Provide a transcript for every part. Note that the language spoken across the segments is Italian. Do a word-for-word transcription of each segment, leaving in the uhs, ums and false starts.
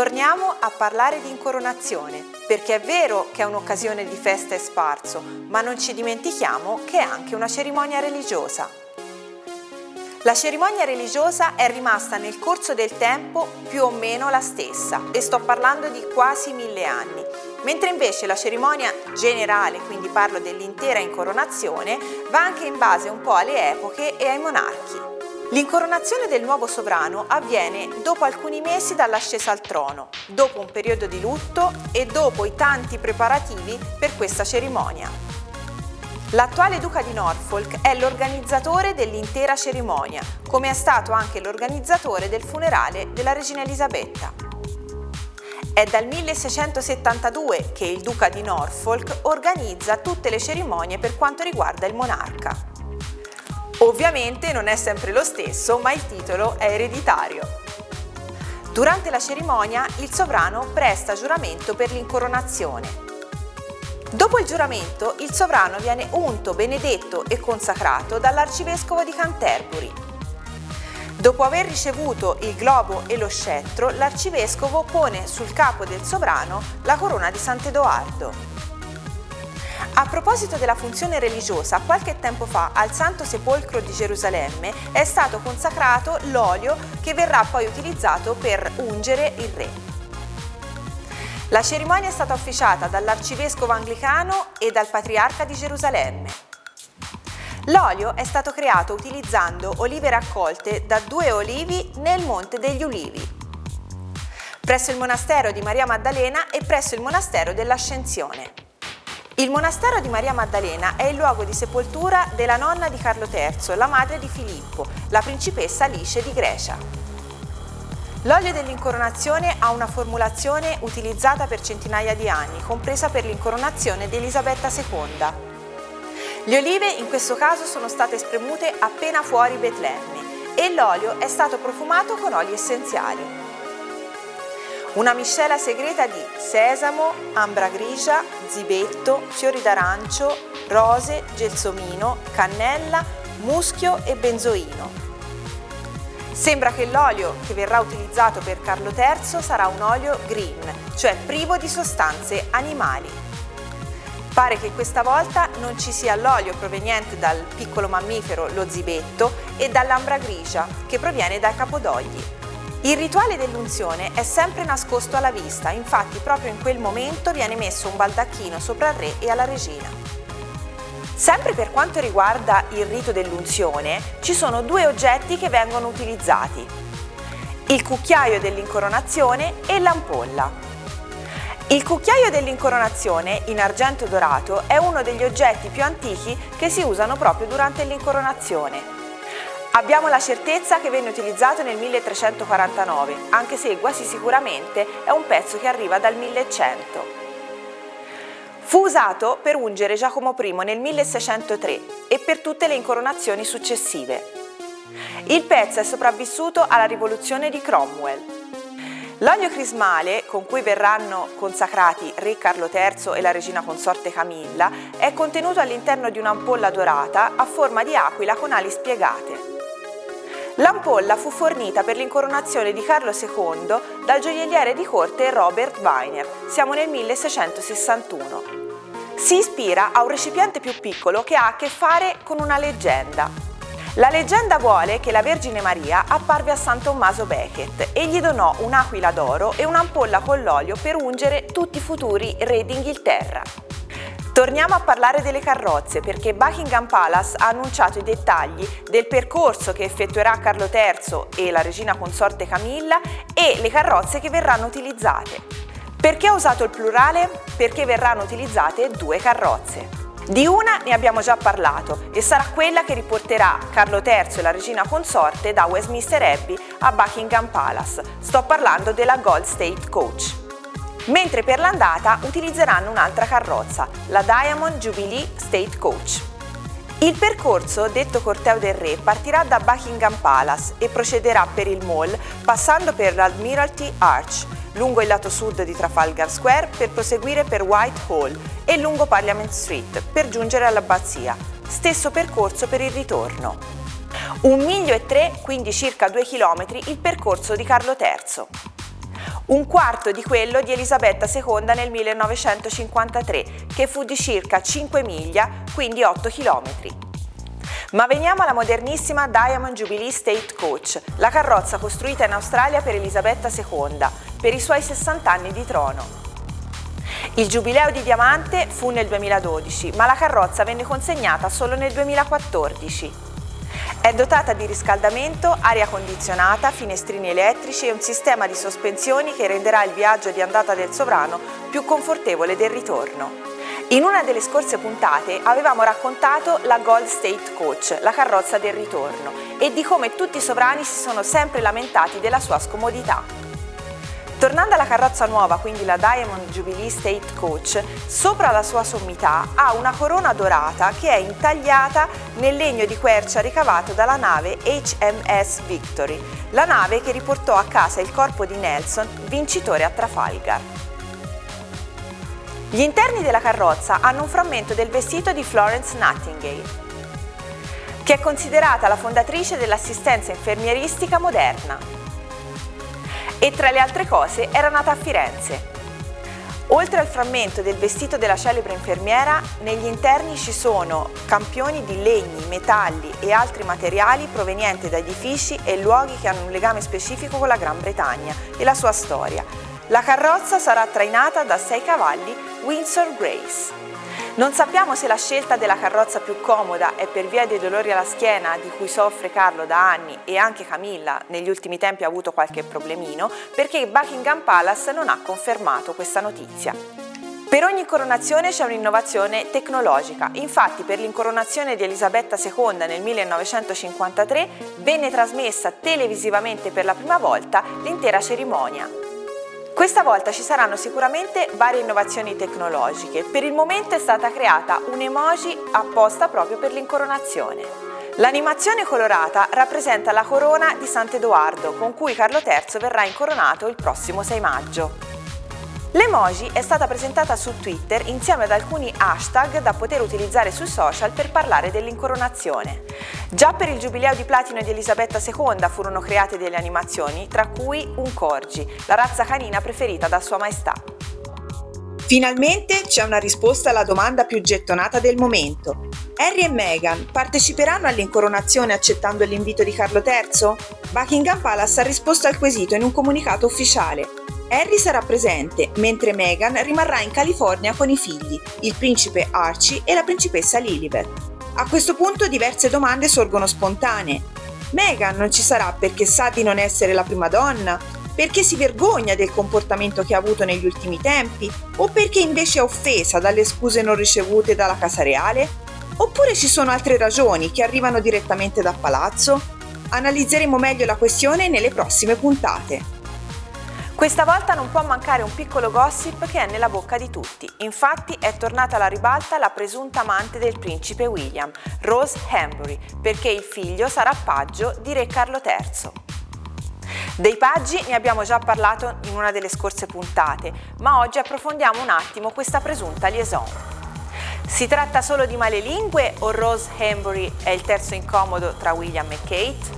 Torniamo a parlare di incoronazione, perché è vero che è un'occasione di festa e sfarzo, ma non ci dimentichiamo che è anche una cerimonia religiosa. La cerimonia religiosa è rimasta nel corso del tempo più o meno la stessa, e sto parlando di quasi mille anni, mentre invece la cerimonia generale, quindi parlo dell'intera incoronazione, va anche in base un po' alle epoche e ai monarchi. L'incoronazione del nuovo sovrano avviene dopo alcuni mesi dall'ascesa al trono, dopo un periodo di lutto e dopo i tanti preparativi per questa cerimonia. L'attuale duca di Norfolk è l'organizzatore dell'intera cerimonia, come è stato anche l'organizzatore del funerale della regina Elisabetta. È dal milleseicentosettantadue che il duca di Norfolk organizza tutte le cerimonie per quanto riguarda il monarca. Ovviamente non è sempre lo stesso, ma il titolo è ereditario. Durante la cerimonia il sovrano presta giuramento per l'incoronazione. Dopo il giuramento il sovrano viene unto, benedetto e consacrato dall'arcivescovo di Canterbury. Dopo aver ricevuto il globo e lo scettro, l'arcivescovo pone sul capo del sovrano la corona di Sant'Edoardo. A proposito della funzione religiosa, qualche tempo fa al Santo Sepolcro di Gerusalemme è stato consacrato l'olio che verrà poi utilizzato per ungere il re. La cerimonia è stata officiata dall'arcivescovo anglicano e dal patriarca di Gerusalemme. L'olio è stato creato utilizzando olive raccolte da due olivi nel Monte degli Ulivi, presso il monastero di Maria Maddalena e presso il monastero dell'Ascensione. Il monastero di Maria Maddalena è il luogo di sepoltura della nonna di Carlo terzo, la madre di Filippo, la principessa Alice di Grecia. L'olio dell'incoronazione ha una formulazione utilizzata per centinaia di anni, compresa per l'incoronazione di Elisabetta seconda. Le olive in questo caso sono state spremute appena fuori Betlemme e l'olio è stato profumato con oli essenziali. Una miscela segreta di sesamo, ambra grigia, zibetto, fiori d'arancio, rose, gelsomino, cannella, muschio e benzoino. Sembra che l'olio che verrà utilizzato per Carlo terzo sarà un olio green, cioè privo di sostanze animali. Pare che questa volta non ci sia l'olio proveniente dal piccolo mammifero, lo zibetto, e dall'ambra grigia, che proviene dai capodogli. Il rituale dell'unzione è sempre nascosto alla vista, infatti proprio in quel momento viene messo un baldacchino sopra il re e alla regina. Sempre per quanto riguarda il rito dell'unzione, ci sono due oggetti che vengono utilizzati: il cucchiaio dell'incoronazione e l'ampolla. Il cucchiaio dell'incoronazione, in argento dorato, è uno degli oggetti più antichi che si usano proprio durante l'incoronazione. Abbiamo la certezza che venne utilizzato nel milletrecentoquarantanove, anche se quasi sicuramente è un pezzo che arriva dal millecento. Fu usato per ungere Giacomo primo nel milleseicentotre e per tutte le incoronazioni successive. Il pezzo è sopravvissuto alla rivoluzione di Cromwell. L'olio crismale, con cui verranno consacrati re Carlo terzo e la regina consorte Camilla, è contenuto all'interno di un'ampolla dorata a forma di aquila con ali spiegate. L'ampolla fu fornita per l'incoronazione di Carlo secondo dal gioielliere di corte Robert Weiner, siamo nel milleseicentosessantuno. Si ispira a un recipiente più piccolo che ha a che fare con una leggenda. La leggenda vuole che la Vergine Maria apparve a San Tommaso Becket e gli donò un'aquila d'oro e un'ampolla con l'olio per ungere tutti i futuri re d'Inghilterra. Torniamo a parlare delle carrozze, perché Buckingham Palace ha annunciato i dettagli del percorso che effettuerà Carlo terzo e la regina consorte Camilla e le carrozze che verranno utilizzate. Perché ho usato il plurale? Perché verranno utilizzate due carrozze. Di una ne abbiamo già parlato e sarà quella che riporterà Carlo terzo e la regina consorte da Westminster Abbey a Buckingham Palace. Sto parlando della Gold State Coach. Mentre per l'andata utilizzeranno un'altra carrozza, la Diamond Jubilee State Coach. Il percorso, detto Corteo del Re, partirà da Buckingham Palace e procederà per il Mall, passando per l'Admiralty Arch, lungo il lato sud di Trafalgar Square per proseguire per Whitehall e lungo Parliament Street per giungere all'abbazia. Stesso percorso per il ritorno. Un miglio e tre, quindi circa due chilometri, il percorso di Carlo terzo. un quarto di quello di Elisabetta seconda nel millenovecentocinquantatré, che fu di circa cinque miglia, quindi otto chilometri. Ma veniamo alla modernissima Diamond Jubilee State Coach, la carrozza costruita in Australia per Elisabetta seconda, per i suoi sessanta anni di trono. Il giubileo di diamante fu nel duemiladodici, ma la carrozza venne consegnata solo nel duemilaquattordici. È dotata di riscaldamento, aria condizionata, finestrini elettrici e un sistema di sospensioni che renderà il viaggio di andata del sovrano più confortevole del ritorno. In una delle scorse puntate avevamo raccontato la Gold State Coach, la carrozza del ritorno, e di come tutti i sovrani si sono sempre lamentati della sua scomodità. Tornando alla carrozza nuova, quindi la Diamond Jubilee State Coach, sopra la sua sommità ha una corona dorata che è intagliata nel legno di quercia ricavato dalla nave H M S Victory, la nave che riportò a casa il corpo di Nelson, vincitore a Trafalgar. Gli interni della carrozza hanno un frammento del vestito di Florence Nightingale, che è considerata la fondatrice dell'assistenza infermieristica moderna. E tra le altre cose era nata a Firenze. Oltre al frammento del vestito della celebre infermiera, negli interni ci sono campioni di legni, metalli e altri materiali provenienti da edifici e luoghi che hanno un legame specifico con la Gran Bretagna e la sua storia. La carrozza sarà trainata da sei cavalli Windsor Grace. Non sappiamo se la scelta della carrozza più comoda è per via dei dolori alla schiena di cui soffre Carlo da anni, e anche Camilla negli ultimi tempi ha avuto qualche problemino, perché Buckingham Palace non ha confermato questa notizia. Per ogni incoronazione c'è un'innovazione tecnologica, infatti per l'incoronazione di Elisabetta seconda nel millenovecentocinquantatré venne trasmessa televisivamente per la prima volta l'intera cerimonia. Questa volta ci saranno sicuramente varie innovazioni tecnologiche. Per il momento è stata creata un emoji apposta proprio per l'incoronazione. L'animazione colorata rappresenta la corona di Sant'Edoardo, con cui Carlo terzo verrà incoronato il prossimo sei maggio. L'emoji è stata presentata su Twitter insieme ad alcuni hashtag da poter utilizzare sui social per parlare dell'incoronazione. Già per il giubileo di platino di Elisabetta seconda furono create delle animazioni, tra cui un corgi, la razza canina preferita da Sua Maestà. Finalmente c'è una risposta alla domanda più gettonata del momento. Harry e Meghan parteciperanno all'incoronazione accettando l'invito di Carlo terzo? Buckingham Palace ha risposto al quesito in un comunicato ufficiale. Harry sarà presente, mentre Meghan rimarrà in California con i figli, il principe Archie e la principessa Lilibet. A questo punto diverse domande sorgono spontanee. Meghan non ci sarà perché sa di non essere la prima donna? Perché si vergogna del comportamento che ha avuto negli ultimi tempi? O perché invece è offesa dalle scuse non ricevute dalla Casa Reale? Oppure ci sono altre ragioni che arrivano direttamente da palazzo? Analizzeremo meglio la questione nelle prossime puntate. Questa volta non può mancare un piccolo gossip che è nella bocca di tutti. Infatti è tornata alla ribalta la presunta amante del principe William, Rose Hambury, perché il figlio sarà paggio di re Carlo terzo. Dei paggi ne abbiamo già parlato in una delle scorse puntate, ma oggi approfondiamo un attimo questa presunta liaison. Si tratta solo di malelingue o Rose Hambury è il terzo incomodo tra William e Kate?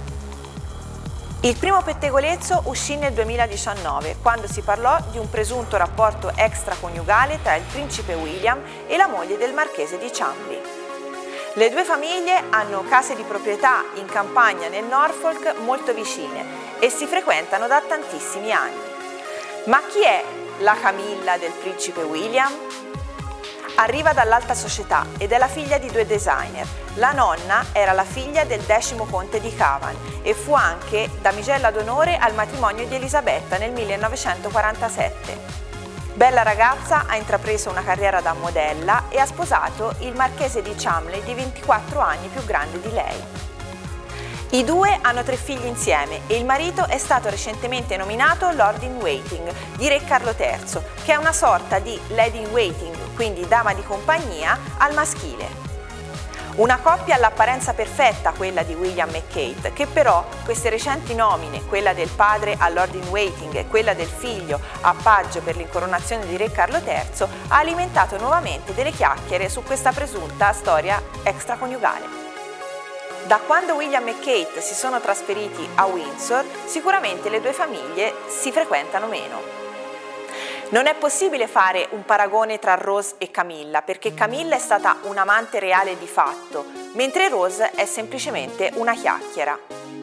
Il primo pettegolezzo uscì nel duemiladiciannove, quando si parlò di un presunto rapporto extraconiugale tra il principe William e la moglie del marchese di Cholmondeley. Le due famiglie hanno case di proprietà in campagna nel Norfolk molto vicine e si frequentano da tantissimi anni. Ma chi è la Camilla del principe William? Arriva dall'alta società ed è la figlia di due designer. La nonna era la figlia del decimo conte di Cavan e fu anche damigella d'onore al matrimonio di Elisabetta nel millenovecentoquarantasette. Bella ragazza, ha intrapreso una carriera da modella e ha sposato il marchese di Cholmondeley di ventiquattro anni più grande di lei. I due hanno tre figli insieme e il marito è stato recentemente nominato Lord in Waiting di re Carlo terzo, che è una sorta di Lady in Waiting, quindi dama di compagnia, al maschile. Una coppia all'apparenza perfetta, quella di William e Kate, che però queste recenti nomine, quella del padre a Lord in Waiting e quella del figlio a paggio per l'incoronazione di re Carlo terzo, ha alimentato nuovamente delle chiacchiere su questa presunta storia extraconiugale. Da quando William e Kate si sono trasferiti a Windsor, sicuramente le due famiglie si frequentano meno. Non è possibile fare un paragone tra Rose e Camilla, perché Camilla è stata un'amante reale di fatto, mentre Rose è semplicemente una chiacchiera.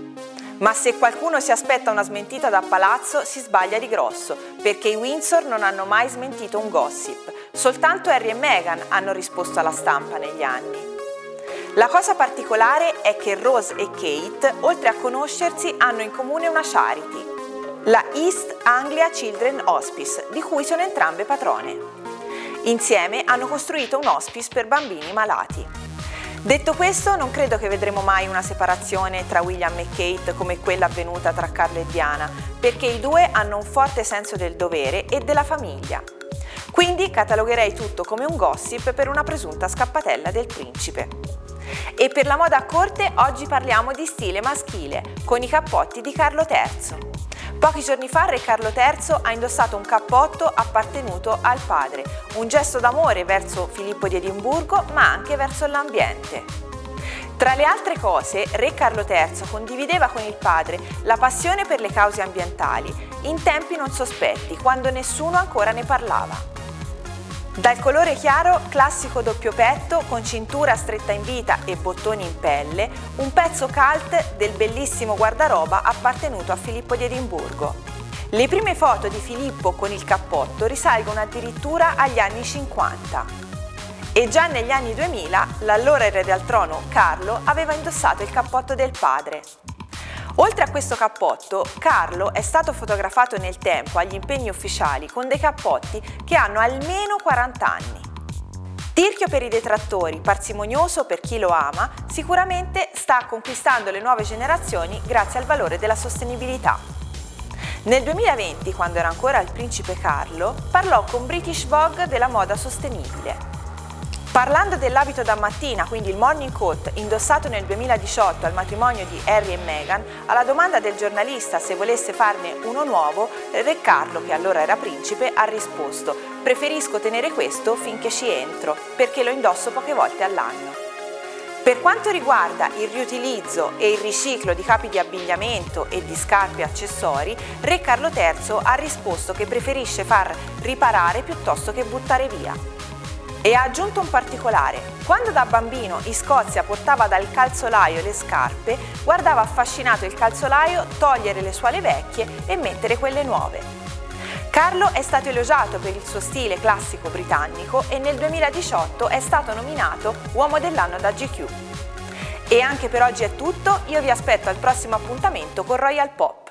Ma se qualcuno si aspetta una smentita da palazzo, si sbaglia di grosso, perché i Windsor non hanno mai smentito un gossip, soltanto Harry e Meghan hanno risposto alla stampa negli anni. La cosa particolare è che Rose e Kate, oltre a conoscersi, hanno in comune una charity, la East Anglia Children Hospice, di cui sono entrambe patrone. Insieme hanno costruito un hospice per bambini malati. Detto questo, non credo che vedremo mai una separazione tra William e Kate come quella avvenuta tra Carlo e Diana, perché i due hanno un forte senso del dovere e della famiglia. Quindi catalogherei tutto come un gossip per una presunta scappatella del principe. E per la moda a corte oggi parliamo di stile maschile, con i cappotti di Carlo terzo. Pochi giorni fa Re Carlo terzo ha indossato un cappotto appartenuto al padre, un gesto d'amore verso Filippo di Edimburgo, ma anche verso l'ambiente. Tra le altre cose, Re Carlo terzo condivideva con il padre la passione per le cause ambientali, in tempi non sospetti, quando nessuno ancora ne parlava. Dal colore chiaro, classico doppio petto con cintura stretta in vita e bottoni in pelle, un pezzo cult del bellissimo guardaroba appartenuto a Filippo di Edimburgo. Le prime foto di Filippo con il cappotto risalgono addirittura agli anni cinquanta. E già negli anni duemila l'allora erede al trono Carlo aveva indossato il cappotto del padre. Oltre a questo cappotto, Carlo è stato fotografato nel tempo agli impegni ufficiali con dei cappotti che hanno almeno quaranta anni. Tirchio per i detrattori, parsimonioso per chi lo ama, sicuramente sta conquistando le nuove generazioni grazie al valore della sostenibilità. Nel duemilaventi, quando era ancora il principe Carlo, parlò con British Vogue della moda sostenibile. Parlando dell'abito da mattina, quindi il morning coat indossato nel duemiladiciotto al matrimonio di Harry e Meghan, alla domanda del giornalista se volesse farne uno nuovo, Re Carlo, che allora era principe, ha risposto: preferisco tenere questo finché ci entro, perché lo indosso poche volte all'anno. Per quanto riguarda il riutilizzo e il riciclo di capi di abbigliamento e di scarpe e accessori, Re Carlo terzo ha risposto che preferisce far riparare piuttosto che buttare via. E ha aggiunto un particolare: quando da bambino in Scozia portava dal calzolaio le scarpe, guardava affascinato il calzolaio togliere le suole vecchie e mettere quelle nuove. Carlo è stato elogiato per il suo stile classico britannico e nel duemiladiciotto è stato nominato Uomo dell'anno da G Q. E anche per oggi è tutto, io vi aspetto al prossimo appuntamento con Royal Pop.